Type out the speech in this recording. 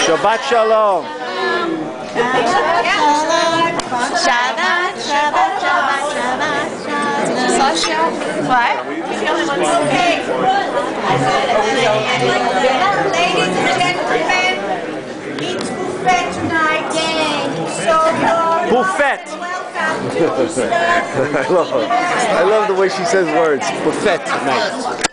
Shabbat Shalom. Shabbat, Shabbat, Shabbat, Shabbat. What? Okay. Ladies and gentlemen, it's buffet tonight. Yay! So you're Buffet. welcome to serve. I love the way she says words. Buffet night.